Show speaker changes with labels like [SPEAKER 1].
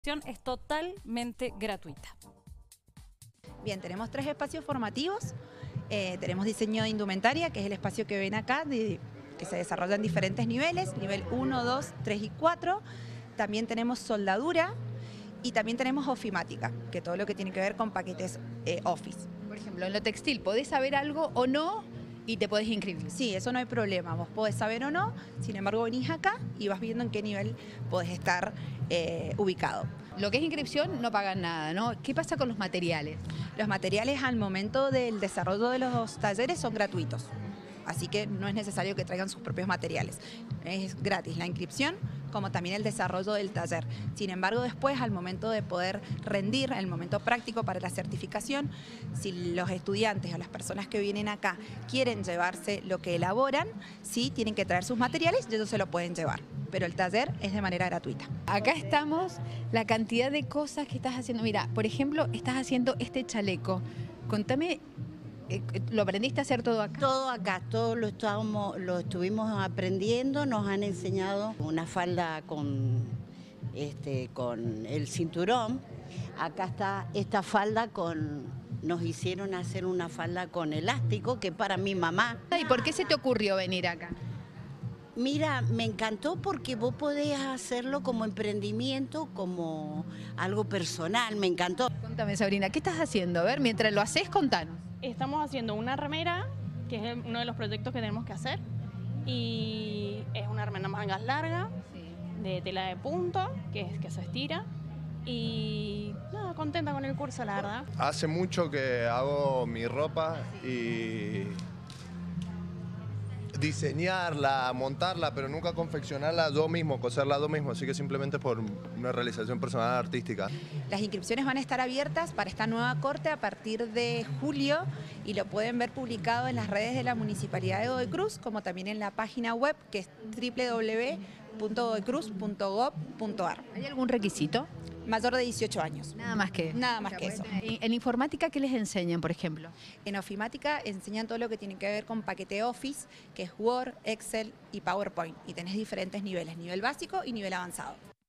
[SPEAKER 1] Es totalmente gratuita.
[SPEAKER 2] Bien, tenemos 3 espacios formativos. Tenemos diseño de indumentaria, que es el espacio que ven acá, que se desarrolla en diferentes niveles, nivel 1, 2, 3 y 4. También tenemos soldadura y también tenemos ofimática, que todo lo que tiene que ver con paquetes Office.
[SPEAKER 3] Por ejemplo, en lo textil, ¿podés saber algo o no y te podés inscribir?
[SPEAKER 2] Sí, eso no hay problema, vos podés saber o no, sin embargo venís acá y vas viendo en qué nivel podés estar ubicado.
[SPEAKER 3] Lo que es inscripción no pagan nada, ¿no? ¿Qué pasa con los materiales?
[SPEAKER 2] Los materiales al momento del desarrollo de los talleres son gratuitos, así que no es necesario que traigan sus propios materiales. Es gratis la inscripción como también el desarrollo del taller. Sin embargo, después, al momento de poder rendir, el momento práctico para la certificación, si los estudiantes o las personas que vienen acá quieren llevarse lo que elaboran, sí, tienen que traer sus materiales y ellos se lo pueden llevar. Pero el taller es de manera gratuita.
[SPEAKER 3] Acá estamos, la cantidad de cosas que estás haciendo. Mira, por ejemplo, estás haciendo este chaleco. Contame, ¿lo aprendiste a hacer todo acá?
[SPEAKER 4] Todo acá, todo lo estuvimos aprendiendo, nos han enseñado una falda con el cinturón. Acá está esta falda nos hicieron hacer una falda con elástico, que para mi mamá.
[SPEAKER 3] ¿Y por qué se te ocurrió venir acá?
[SPEAKER 4] Mira, me encantó porque vos podés hacerlo como emprendimiento, como algo personal, me encantó.
[SPEAKER 3] Contame, Sabrina, ¿qué estás haciendo? A ver, mientras lo haces, contanos.
[SPEAKER 5] Estamos haciendo una remera, que es uno de los proyectos que tenemos que hacer, y es una remera mangas larga, de tela de punto, que se estira, y nada, contenta con el curso, la verdad.
[SPEAKER 6] Hace mucho que hago mi ropa y diseñarla, montarla, pero nunca confeccionarla yo mismo, coserla yo mismo, así que simplemente por una realización personal artística.
[SPEAKER 2] Las inscripciones van a estar abiertas para esta nueva corte a partir de julio y lo pueden ver publicado en las redes de la Municipalidad de Godoy Cruz, como también en la página web que es www.godoycruz.gov.ar.
[SPEAKER 3] ¿Hay algún requisito?
[SPEAKER 2] Mayor de 18 años.
[SPEAKER 3] Nada más que.
[SPEAKER 2] Nada más que eso.
[SPEAKER 3] En informática, ¿qué les enseñan, por ejemplo?
[SPEAKER 2] En ofimática enseñan todo lo que tiene que ver con paquete Office, que es Word, Excel y PowerPoint. Y tenés diferentes niveles, nivel básico y nivel avanzado.